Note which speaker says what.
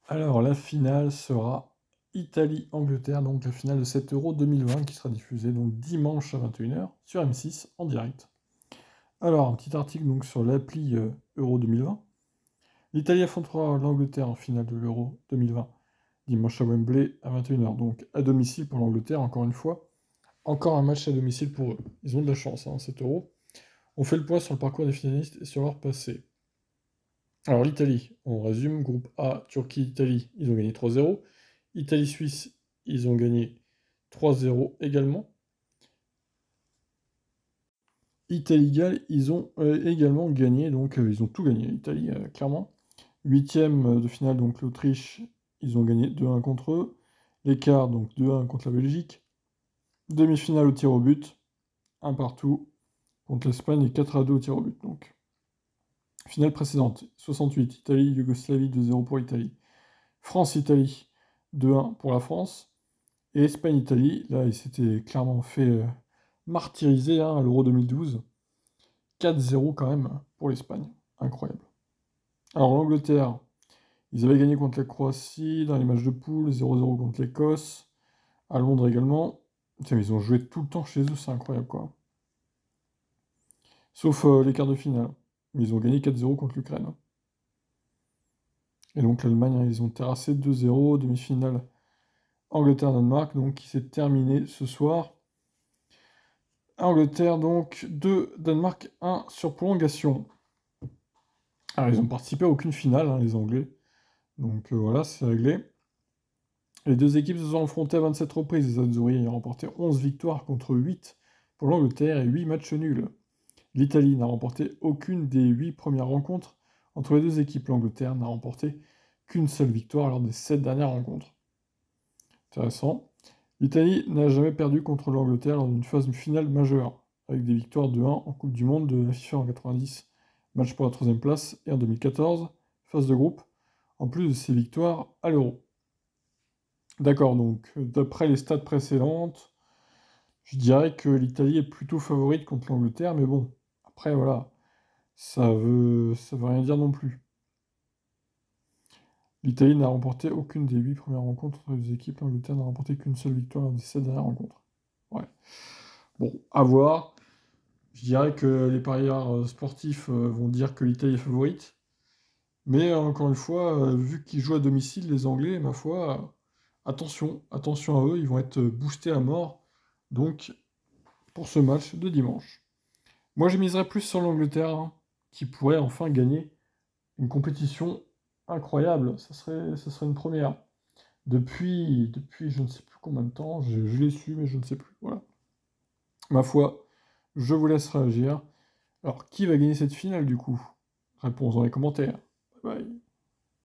Speaker 1: Alors, la finale sera Italie-Angleterre, donc la finale de cet Euro 2020 qui sera diffusée donc dimanche à 21h sur M6 en direct. Alors, un petit article donc sur l'appli Euro 2020. L'Italie affrontera l'Angleterre en finale de l'Euro 2020 dimanche à Wembley à 21h, donc à domicile pour l'Angleterre, encore une fois. Encore un match à domicile pour eux. Ils ont de la chance, hein, cet Euro. On fait le point sur le parcours des finalistes et sur leur passé. Alors l'Italie, on résume, groupe A, Turquie-Italie, ils ont gagné 3-0. Italie-Suisse, ils ont gagné 3-0 également. Italie-Galles, ils ont également gagné, donc ils ont tout gagné, l'Italie, clairement. Huitième de finale, donc l'Autriche, ils ont gagné 2-1 contre eux. L'écart, donc 2-1 contre la Belgique. Demi-finale au tir au but, 1 partout contre l'Espagne et 4-2 au tir au but, donc. Finale précédente, 68, Italie-Yougoslavie, 2-0 pour l'Italie. France-Italie, 2-1 pour la France. Et Espagne-Italie, là, il s'était clairement fait martyriser hein, à l'Euro 2012. 4-0 quand même pour l'Espagne. Incroyable. Alors l'Angleterre, ils avaient gagné contre la Croatie dans les matchs de poule, 0-0 contre l'Écosse. À Londres également. Tiens, mais ils ont joué tout le temps chez eux, c'est incroyable quoi. Sauf les quarts de finale. Mais ils ont gagné 4-0 contre l'Ukraine. Et donc l'Allemagne, hein, ils ont terrassé 2-0, demi-finale Angleterre-Danemark, donc qui s'est terminé ce soir. Angleterre, donc 2, Danemark 1 sur prolongation. Alors ils ont participé à aucune finale, hein, les Anglais. Donc voilà, c'est réglé. Les deux équipes se sont affrontées à 27 reprises. Les Azzurri ayant remporté 11 victoires contre 8 pour l'Angleterre et 8 matchs nuls. L'Italie n'a remporté aucune des 8 premières rencontres entre les deux équipes. L'Angleterre n'a remporté qu'une seule victoire lors des 7 dernières rencontres. Intéressant. L'Italie n'a jamais perdu contre l'Angleterre lors d'une phase finale majeure, avec des victoires de 1 en Coupe du Monde de la FIFA en 90, match pour la 3ème place, et en 2014, phase de groupe, en plus de ses victoires à l'Euro. D'accord, donc d'après les stats précédentes, je dirais que l'Italie est plutôt favorite contre l'Angleterre, mais bon, après voilà, ça veut rien dire non plus. L'Italie n'a remporté aucune des 8 premières rencontres entre les équipes, l'Angleterre n'a remporté qu'une seule victoire lors des 7 dernières rencontres. Ouais. Bon, à voir. Je dirais que les parieurs sportifs vont dire que l'Italie est favorite. Mais encore une fois, vu qu'ils jouent à domicile, les Anglais, ma foi, attention à eux, ils vont être boostés à mort. Donc, pour ce match de dimanche. Moi, je miserais plus sur l'Angleterre, hein, qui pourrait enfin gagner une compétition incroyable. Ça serait une première. Depuis je ne sais plus combien de temps, je l'ai su, mais je ne sais plus. Voilà. Ma foi, je vous laisse réagir. Alors, qui va gagner cette finale du coup? Réponse dans les commentaires.